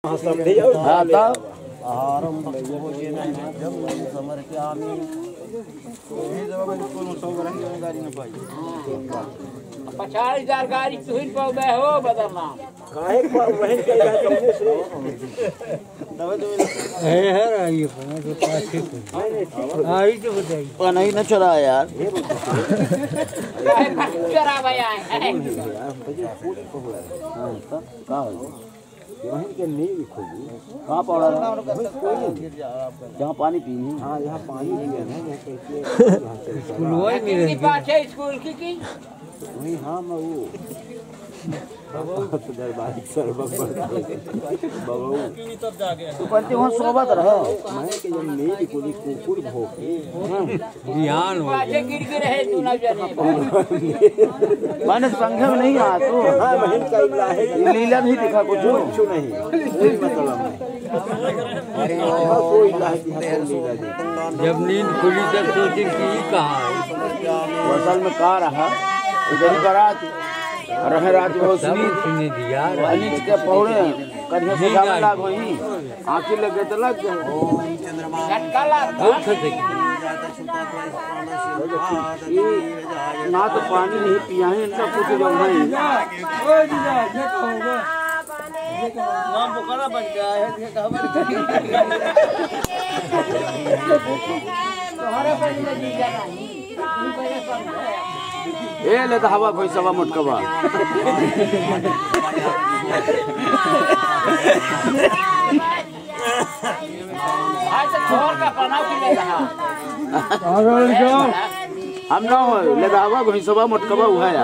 हाँ तब हजार गाड़ी तुहिन पौधे हो बदलना काहे वहीं के कमने से है रही है तो पाछे को आई तो बताइए पर नहीं न चला यार चरा भैया है वहीं के नींव खोली कहाँ पड़ा जहाँ पानी पीनी। हाँ यहाँ पानी भी है ना स्कूल वही नहीं की बात है स्कूल की वहीं। हाँ मैं वो दरबारी सर तो पलटी वहाँ सोबत रहा मैं के जब नींव खोली कुकुर भोंके ध्यान हो बातें गिर गिर रहे तू ना जाने मैंने संख्या में नहीं आया तो हाँ वहीं का इला है लीला नहीं दिखा कुछ कुछ नहीं कोई मतलब नहीं कोई इला है कि लीला नहीं। जब नींद खुली तब सोचे कि कहा असल में कहा रहा इधर बारात रहे रात में सुने दिया अनिच के पौड़े कन्या से जाने लाग वही आंखें लगे तो लग गए झटका लग ना तो पानी नहीं पिया है इनका कुछ जो नहीं नाम पुकारा बन गया है ए ले तो हवा कोई सवा मुटकवा आज तो छोर का बनाव की ले रहा हम ना हो ले तो हवा कोई सवा मुटकवा हुआ यार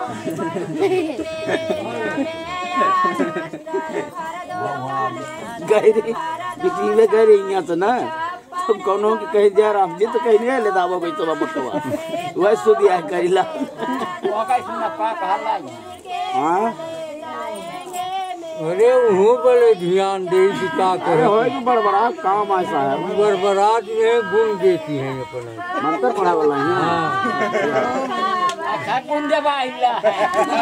गई बिक्री में गई रही यहाँ से ना तो कौनों की कह दिया राम जी तो कहीं नहीं ले दावा कोई सवा मुटकवा वह सुदिया करीला वो का सुना पा कहला हाँ अरे वो बड़े ध्यान दे का अरे करे हो कि बड़बड़ा काम ऐसा है बरबरात में गुण देती है अपना मंत्र पढ़ा वाला है हाँ अच्छा कुंदे बाइला